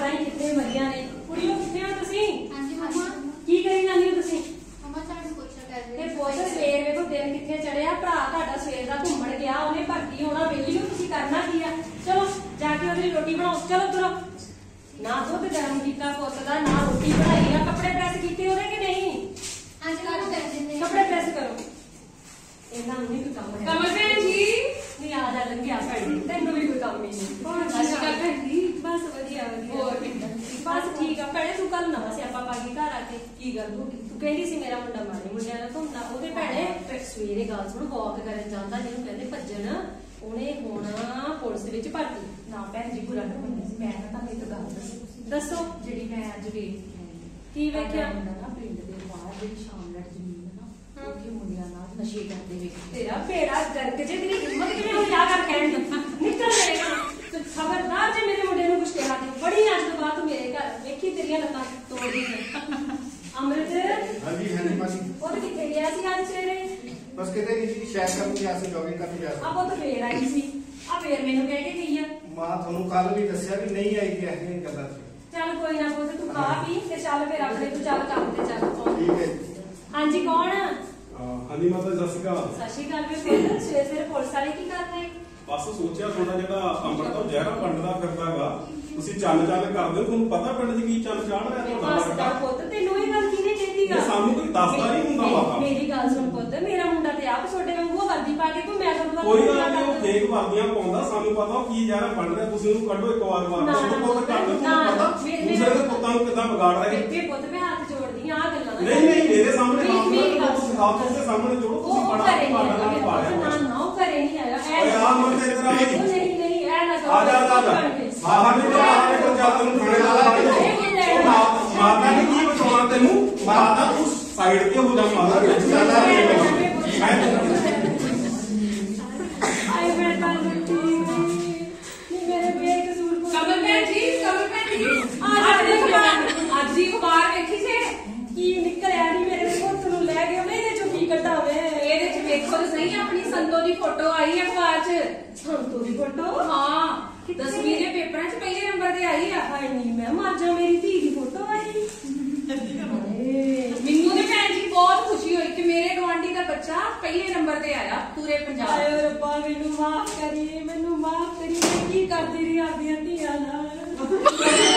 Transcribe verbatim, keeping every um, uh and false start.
पता ही कितने वधिया ने। कुड़ियों किथे हो तुसीं? हां जी मम्मा की करी जांदी हो तुसीं? मम्मा तुहानू पुੱਛ कर ते पुੱਛ सवेर वेखो दिन किथे चढ़िया भरा तुहाडा सवेर दा घुम्मण गया ओने भर्ती होना वेली हो तुसीं करना की आ चलो जाके ओदी रोटी बनाओ चलो तुरो ना दुध गरम कीता पुੱਤ दा ना रोटी बनाई आ कपड़े प्रेस कीते ओदे कि नहीं हां जी मम्मा कर देंगे कपड़े प्रेस करो ਇਹਨਾਂ ਨੂੰ ਨਹੀਂ ਕੋਈ ਕੰਮ ਹੈ कमल भैन जी ਨਹੀਂ ਆ ਜਾ ਲੰਘਿਆ ਭੈਣ ਤੈਨੂੰ ਵੀ ਕੋਈ ਕੰਮ ਹੀ ਨਹੀਂ और अच्छा भैन जी ਬਸ ਵਧੀਆ ਵਧੀਆ और कितना ਬਸ ਠੀਕ ਆ ਭੈਣੇ ਤੂੰ ਕੱਲ ਨਵਾਂ ਸਿਆਪਾ ਪਾ ਕੇ ਘਰ ਆ ਕੇ ਕੀ ਗੱਲ ਹੋ ਗਈ ਤੂੰ ਕਹਿੰਦੀ ਸੀ ਮੇਰਾ ਮੁੰਡਾ ਮਾਰੇ ਮੁੰਡਿਆਂ ਨਾਲ ਘੁੰਮਦਾ ਉਹਦੇ ਭੈਣੇ ਸਵੇਰੇ ਗੱਲ ਸੁਣ ਵਾਕ ਕਰਨ ਜਾਂਦਾ ਜਿਹਨੂੰ ਕਹਿੰਦੇ ਭੱਜਣ ਉਹਨੇ ਹੁਣ ਪੁਲਿਸ ਦੇ ਵਿੱਚ ਭਰਤੀ ਨਾ ਭੈਣ ਜੀ ਬੁਰਾ ਨਾ ਮੰਨਿਆ ਸੀ ਮੈਂ ਨਾ ਤੁਹਾਨੂੰ ਇੱਕ ਗੱਲ ਦੱਸੋ ਦੱਸੋ ਜਿਹੜੀ ਮੈਂ ਅੱਜ ਵੇਖ ਕੇ ਆਈ ਕੀ ਵੇਖਿਆ ਮੁੰਡਾ ਨਾ ਪਿੰਡ ਦੇ ਬਾਹਰ ਜਿਹੜੀ ਸ਼ਾਮਲਟ ਜ਼ਮੀਨ ਹੈ ਨਾ ਉੱਥੇ ਮੁੰਡਿਆਂ ਨਾਲ ਨਸ਼ੇ ਕਰਦੇ ਵੇਖ ਤੇਰਾ ਭੇੜਾ ਗਰਕ ਜੇ ਤੇਰੀ ਹਿੰਮਤ ਕਿਵੇਂ ਹੋਈ ਆ ਕਰ ਕਹਿਣ ਦੀ ਨਿਕਲ ਜਾਏਗਾ ਤੂੰ ਖਬਰਦਾਰ ਜੇ ਮੇਰੇ ਮੁੰਡੇ ਨੂੰ ਕੁਝ ਕਿਹਾ ਤੇ ਬੜੀ ਅੱਜ ਤੋਂ ਬਾਅਦ ਤੂੰ ਮੇਰੇ ਘਰ ਵੇਖੀ ਤੇਰੀਆਂ ਲੱਤਾਂ ਤੋੜ ਦੇਣੀਆਂ ਅਮਰਤ ਹਾਂਜੀ ਹਾਂਜੀ ਮਾਸੀ ਉਹ ਕਿੱਥੇ ਗਿਆ ਸੀ ਅੱਜ ਸਵੇਰੇ ਬਸ ਕਿਤੇ ਨਹੀਂ ਜੀ ਸ਼ੈਰ ਕਰਨ ਗਿਆ ਸੀ ਜੋਗਿੰਗ ਕਰਨ ਗਿਆ ਸੀ ਆਪੋ ਤਾਂ ਫੇਰ ਆਈ ਸੀ ਆ ਫੇਰ ਮੈਨੂੰ ਕਹਿ ਕੇ ਗਈ ਆ ਮਾਂ ਤੁਹਾਨੂੰ ਕੱਲ ਵੀ ਦੱਸਿਆ ਵੀ ਨਹੀਂ ਆਈ ਕਿ ਇਹ ਗੱਲਾਂ ਸੀ ਚੱਲ ਕੋਈ ਨਾ ਪੁੱਤ ਤੂੰ ਖਾ ਪੀ ਤੇ ਚੱਲ ਫੇਰ ਆਪਣੇ ਤੂੰ ਚੱਲ ਕੰਮ ਤੇ ਚੱਲ ਠੀਕ ਹੈ ਜੀ ਹਾਂਜੀ ਕੌਣ ਹਾਂਜੀ ਮਾਤਾ ਸਤਿ ਸ਼੍ਰੀ ਅਕਾਲ ਸਤਿ ਸ਼੍ਰੀ ਅਕਾਲ ਵੀ ਪੁੱਤ ਸਵੇਰੇ ਸਵੇਰੇ ਪੁਲਿਸ ਵਾਲੇ ਕੀ ਕਰ ਰਹੇ ਬਸ ਸੋਚਿਆ ਤੁਹਾਡਾ ਜਿਹੜਾ ਅੰਮ੍ਰਿਤ ਤੋਂ ਜ਼ਹਿਰਾ ਵੰਡਦਾ ਫਿਰਦਾਗਾ ਤੁਸੀਂ ਚੱਲ ਚੱਲ ਕਰਦੇ ਹੋ ਤੁਹਾਨੂੰ ਪਤਾ ਪਿੰਡ 'ਚ ਕੀ ਚੱਲ ਚਾੜ ਰਿਹਾ ਤੁਹਾਡਾ ਬਸ ਲੜਕਾ ਕਰ ਪੁੱਤ ਤੈਨੂੰ ਇਹ ਗੱਲ ਕਿਹਨੇ ਕਹਿੰਦੀ ਆ ਇਹ ਸਾਨੂੰ ਕੋਈ ਦੱਸਦਾ ਨਹੀਂ ਹੁੰਦਾ ਮਾਤਾ ਮੇਰੀ ਗੱਲ ਸੁਣ ਪੁੱਤ ਮੇਰਾ ਮੁੰਡਾ ਤੇ ਆਪ ਛੋਟੇ ਵਾਂਗੂ ਵਰਦੀ ਪਾ ਕੇ ਘੁੰਮਿਆ ਕਰੂਗਾ ਕੋਈ ਗੱਲ ਨਹੀਂ ਉਹ ਫੇਕ ਵਰਦੀਆਂ ਪਾਉਂਦਾ ਸਾਨੂੰ ਪਤਾ ਉਹ ਕੀ ਜ਼ਹਿਰਾ ਵੰਡ ਰਿਹਾ ਤੁਸੀਂ ਉਹਨੂੰ ਕੱਢੋ ਇੱਕ ਵਾਰ ਵਾਰ ਉਹ ਪੁੱਤ ਕੱਢ ਦੋ ਤੁਹਾਨੂੰ ਪਤਾ ਦੂਸਰੇ ਦੇ ਪੁੱਤਾਂ ਨੂੰ ਕਿੱਦਾਂ ਵਿਗਾੜ ਰਿਹਾ ਬੇਬੇ ਪੁੱਤ ਮੈਂ ਹੱਥ ਜੋੜਦੀ ਆ ਗੱਲਾਂ ਨਹੀਂ ਨਹੀਂ ਮੇਰੇ ਸਾਹਮਣੇ ਮੇਰੀ- ਹੱਥ ਮੇਰੀ ਗੱਲ ਤੁਸੀਂ ਹੱਥ ਦੇ ਸਾਹਮਣੇ ਜੋੜੋ ਤੁਸੀਂ ਉਹ ਬੜਾ ਘਰੇ ਨਹੀਂ ਪਾੜਾ ਆਇਆ ਨਾਲ ਪਾ ਨਾ ਰਿਹਾ ਨਾ ਉਹ ਘਰੇ ਨਹੀਂ ਆਇਆ ਓਏ ਆ ਮਰ ਇੱਧਰ ਆ ਜੀ ਉਹ ਨਹੀਂ ਨਹੀਂ ਐ ਨਾ ਕਰੋ ਆ ਜਾ ਆ ਜਾ ਬਾਹਰ ਨਿਕਲ ਬਾਹਰ ਨਿਕਲ ਜਾ ਤੈਨੂੰ ਖਾਣੇ ਲਾ ਲਾ ਮਾਤਾ ਨੇ ਕੀ ਬਚਾਉਣਾ ਤੈਨੂੰ ਮਾਤਾ ਤੂੰ ਸਾਈਡ ਤੇ ਹੋ ਜਾ ਮਾਤਾ ਵਿੱਚ ਚੱਲ ਆ ਆਏ ਮੈਂ ਤਾਂ ਲੁੱਟੀ ਨਹੀਂ ਮੇਰੇ ਬੇਕਸੂਰ ਕੋ कमल भैन जी कमल भैन जी आज आज देखो देखो आज ही अखबार देखी से ਕੀ ਨਿਕਲਿਆ ਨਹੀਂ ਮੇਰੇ ਪੁੱਤ ਨੂੰ ਲੈ ਗਏ ਉਹਨੇ ਇਹਦੇ ਚੋਂ ਕੀ ਕਢਾਵੇ ਇਹਦੇ ਚ ਵੇਖੋ ਤਾਂ ਸਹੀ ਆਪਣੀ ਸੰਤੋ ਦੀ ਫੋਟੋ ਆਈ ਹੈ ਅਖਬਾਰ 'ਚ ਸੰਤੂ ਦੀ ਫੋਟੋ ਹਾਂ ਦਸਵੀਂ ਦੇ ਪੇਪਰਾਂ 'ਚ ਪਹਿਲੇ ਨੰਬਰ ਤੇ ਆਈ ਆ ਹਾਏ ਨਹੀਂ ਮੈਂ ਮਰ ਜਾ ਮੇਰੀ ਧੀ ਦੀ ਫੋਟੋ ਆਈ ਮੈਨੂੰ ਤੇ ਭੈਣ ਜੀ ਬਹੁਤ ਖੁਸ਼ੀ ਹੋਈ ਕਿ ਮੇਰੇ ਗਵਾਂਢੀ ਦਾ ਬੱਚਾ ਪਹਿਲੇ ਨੰਬਰ ਤੇ ਆਇਆ ਪੂਰੇ ਪੰਜਾਬ ਹਾਏ ਰੱਬਾ ਮੈਨੂੰ ਮਾਫ ਕਰੀ ਮੈਨੂੰ ਮਾਫ ਕਰੀ ਮੈਂ ਕੀ ਕਰਦੀ ਰਹੀ ਆਪਣੀਆਂ ਧੀਆਂ ਨਾਲ